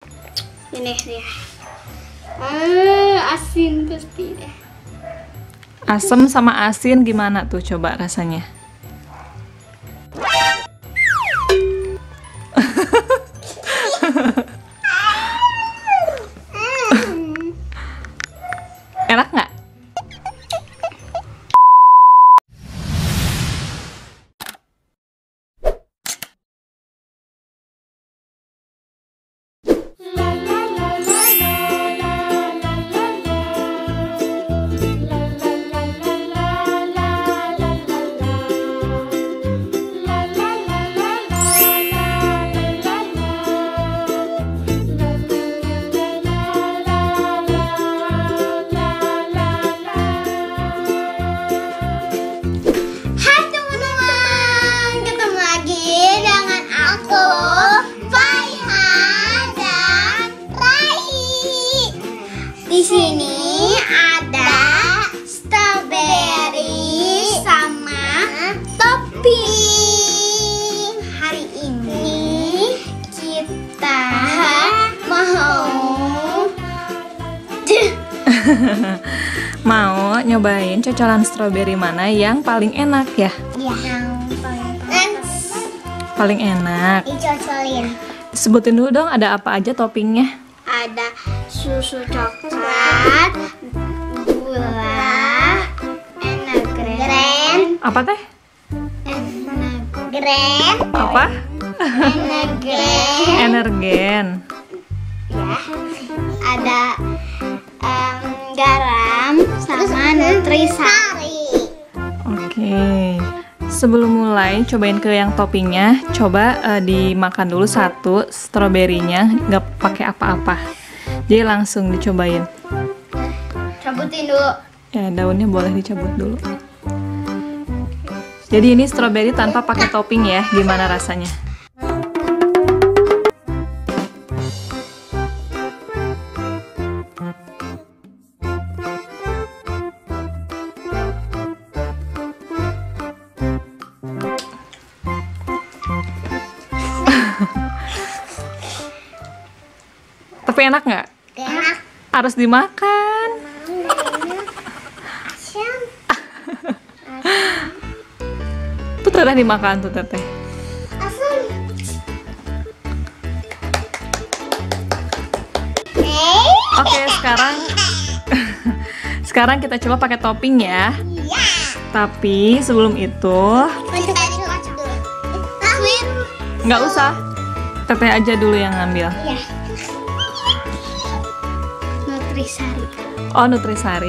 Ini dia. Asin pasti deh. Asam sama asin gimana tuh coba rasanya? Enak nggak? Di sini ada strawberry sama topping. Hari ini kita mau nyobain cocolan strawberry mana yang paling enak ya? yang Paling enak. dicocolin. Sebutin dulu dong ada apa aja toppingnya. Ada susu coklat, gula, enagren. Apa teh? Enagren. Apa? Enagren. Energen. Ya. Ada garam sama nutrisari. Oke. Sebelum mulai cobain ke yang toppingnya, coba dimakan dulu satu stroberinya, nggak pakai apa-apa. Jadi langsung dicobain. Cabutin dulu. Ya daunnya boleh dicabut dulu. Jadi ini stroberi tanpa pakai topping ya, gimana rasanya? Tapi enak nggak? Enak. Harus dimakan. Tuh teteh dimakan tuh teteh. Asam. Oke sekarang kita coba pakai topping ya. Iya. Tapi sebelum itu nggak usah. Teteh aja dulu yang ngambil. Iya. Nutrisari. Oh nutrisari.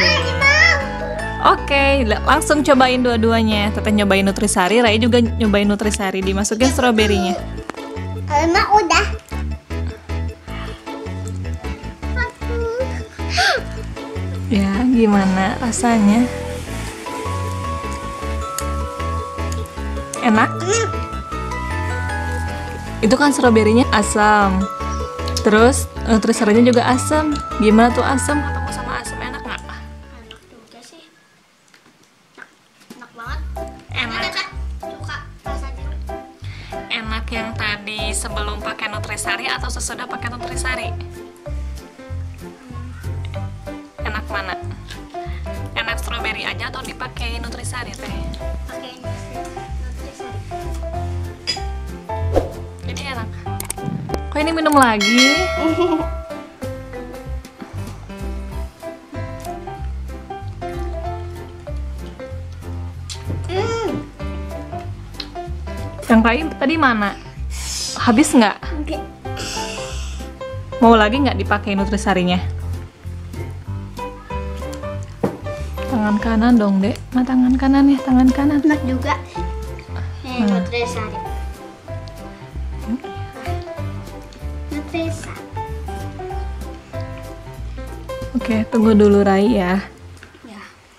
Oke, langsung cobain dua-duanya. Teteh nyobain nutrisari, Rai juga nyobain nutrisari. Dimasukin stroberinya. Emak udah. Ya, gimana rasanya? Enak? Itu kan stroberinya asam. Terus nutrisarinya juga asam. Gimana tuh asam? Ketemu sama asam enak nggak? Enak juga sih. Enak banget. Enak. Suka rasanya. Enak yang tadi sebelum pakai nutrisari atau sesudah pakai nutrisari? Enak mana? Enak stroberi aja atau dipakai nutrisari teh? Pakai nutrisari. Jadi enak. Kok ini minum lagi? Yang lain tadi mana? Habis nggak? Oke. Mau lagi nggak dipakai nutrisarinya? Tangan kanan dong, Dek. Nah, tangan kanan ya, tangan kanan. Enak juga. Nutrisari. Nutrisari. Oke, tunggu dulu Rai ya. Ya.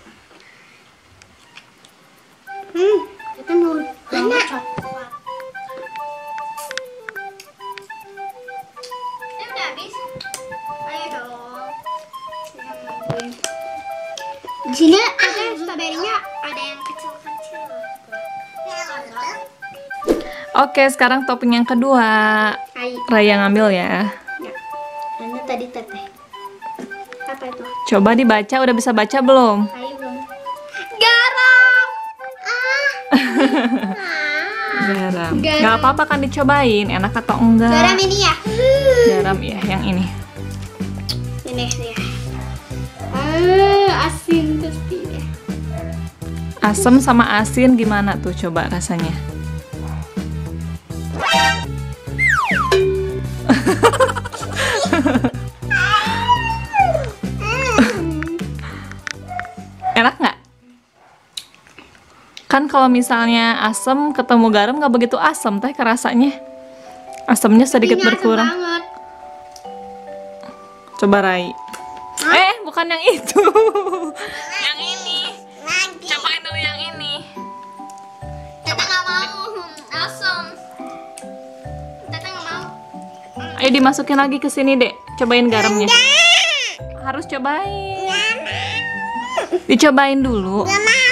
Kita mau coklat. Ini udah habis. Ayo dong. Di sini ada stroberinya, ada yang kecil-kecil. Oke, sekarang topping yang kedua. Rai yang ngambil ya. Ya. tadi teteh? Apa itu? Coba dibaca, udah bisa baca belum? Ayo belum. Garam. Garam. Garam. Nggak apa-apa kan dicobain, enak atau enggak? Garam ini ya? Garam ya, yang ini. Ini ya. Asin pasti ya. Asam sama asin gimana tuh coba rasanya? Enak nggak? Kan kalau misalnya asam ketemu garam nggak begitu asam teh kerasanya. Asamnya sedikit Ini asam berkurang. banget. Coba Rai. Bukan yang itu. Yang ini. Cobain dulu yang ini. Teteh nggak mau asam. Teteh nggak mau. Ayo dimasukin lagi ke sini, Dek. Cobain garamnya. Harus cobain. Dicobain dulu.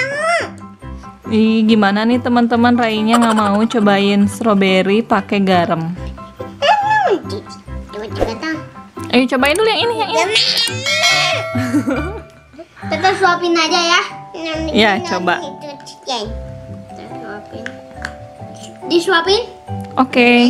Ih, gimana nih teman-teman, Rainya nggak mau cobain strawberry pakai garam. Ayo cobain dulu yang ini, yang ini. Teteh suapin aja ya. Ya, coba. Teteh suapin. Disuapin? Oke.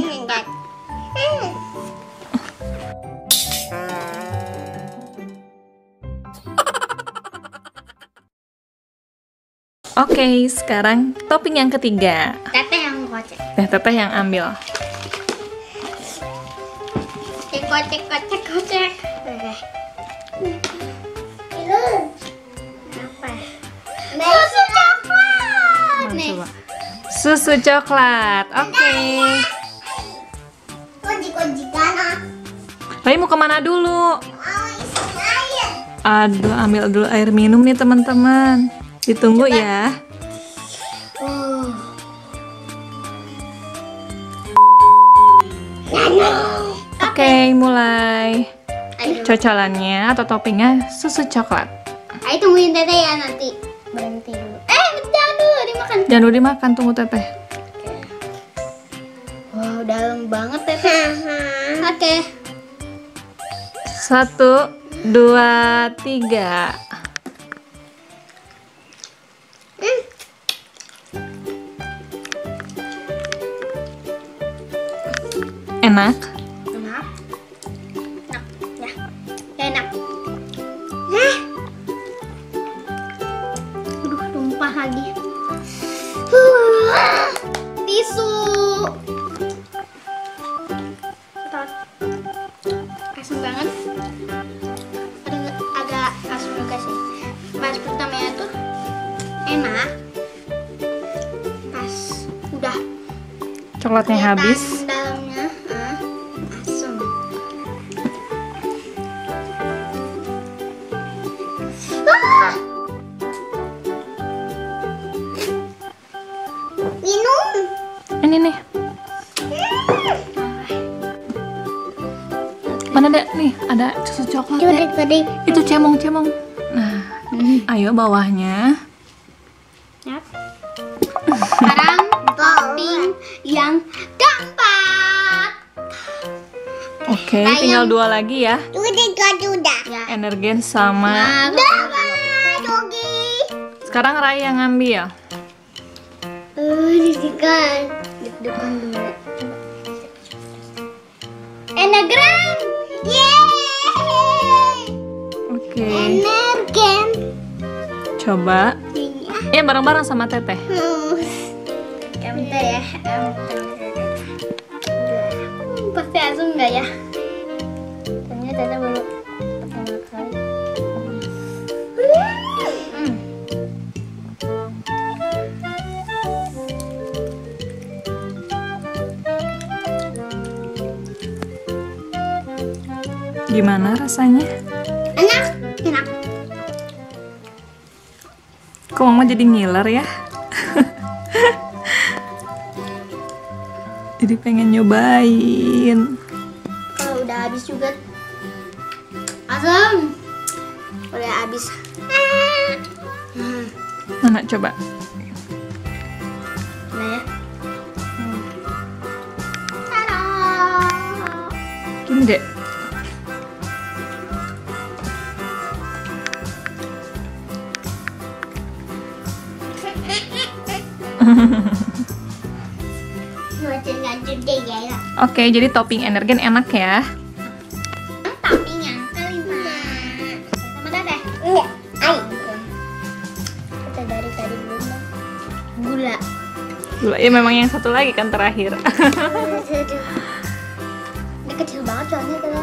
Oke, sekarang topping yang ketiga. Teteh yang kocek. Teteh yang ambil. Kocek. Oke. Apa? Susu coklat. Nih. Coba. Susu coklat. Oke. Rai mau kemana dulu? Aduh, ambil dulu air minum nih teman-teman. Ditunggu ya. Oke, mulai. Cocolannya atau toppingnya susu coklat. Ayo tungguin teteh ya nanti. Berhenti dulu. Jangan dulu dimakan. Jangan dulu dimakan, tunggu teteh. Wow, dalam banget teteh. Oke. 1, 2, 3. Enak. Enak. Ya. Enak. Aduh, tumpah lagi. Tisu. Asam banget. Agak asam juga sih. Pas pertamanya tuh enak. Pas udah Coklatnya habis. dalamnya asam. Minum. Ini nih. Mana dek? Nih, ada susu coklat. Dek. Tadi. Itu cemong-cemong. Nah, ayo bawahnya. Yap. Sekarang topping yang keempat. Oke, tinggal 2 lagi ya. Udah. Ya. Energen sama. Sekarang Rai yang ngambil. Deg-degan dulu. Enagram. Yeay. Oke. Energen. Coba. Ya bareng-bareng sama teteh. Ya bentar ya. Pasti asam nggak ya? Ternyata teteh baru pertama kali. Gimana rasanya? Enak. Kok mama jadi ngiler ya? Jadi pengen nyobain. Kalau udah habis juga asam. Udah habis. Mana coba? Nah ya. Tada. Gini dek. Lanjut deh ya. Oke, jadi topping energen enak ya. Topping yang kelima. Sama Dada. Iya. Ayo. Kita dari tadi belum. Gula. Gula ya, memang yang satu lagi kan terakhir. Ini kecil banget soalnya Dada.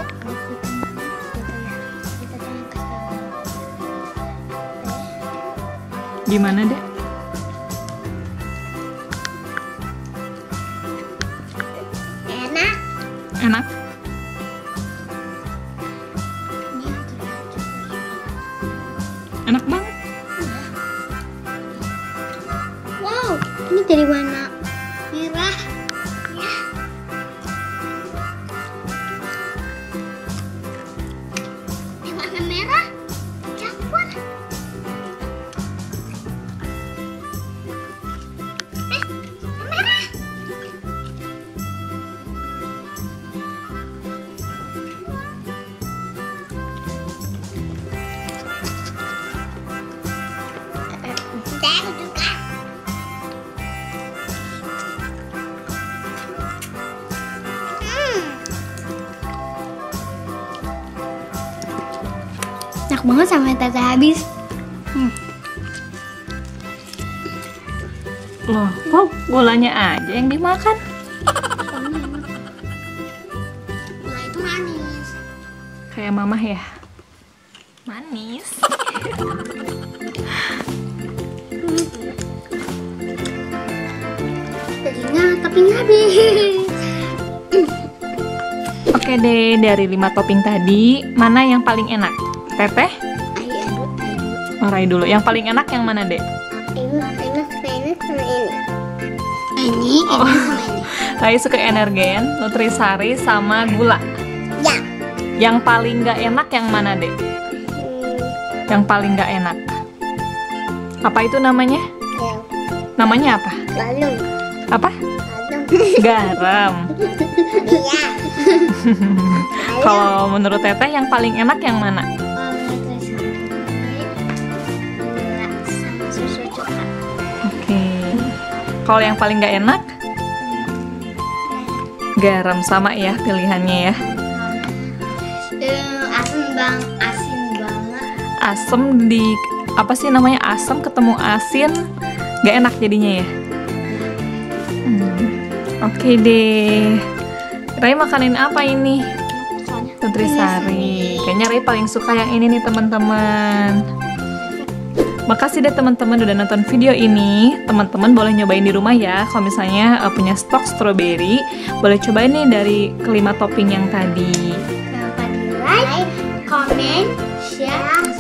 Gimana, Dek? Enak. Enak? Enak banget. Wow, ini dari warna merah. Ya. Ini warna merah. Campur. Merah. Saya juga. Enak banget sampai Tata habis. Loh, kok gulanya aja yang dimakan? Gula itu manis. Kayak mama ya? Manis. Tapi nggak habis. Oke deh, dari 5 topping tadi, mana yang paling enak? Teteh? Ayo. Rai dulu. Yang paling enak yang mana, Dek? Ini sama ini. Oh. Rai suka energen, nutrisari, sama gula. Ya. Yang paling gak enak yang mana, Dek? Yang paling gak enak. Apa itu namanya? Ya. Namanya apa? Lalu. Apa? Garam. Iya. Kalau menurut Teteh yang paling enak yang mana? Sama susu coklat. Oke. Kalau yang paling gak enak? Garam, sama ya pilihannya ya. Asin banget. Asem di apa sih namanya, asam ketemu asin gak enak jadinya ya. Oke deh, Rai makanin apa ini? Nutrisari. Kayaknya Rai paling suka yang ini nih teman-teman. Makasih deh teman-teman udah nonton video ini. Teman-teman boleh nyobain di rumah ya. Kalau misalnya punya stok strawberry, boleh cobain nih dari kelima topping yang tadi. Jangan lupa di like, comment, share,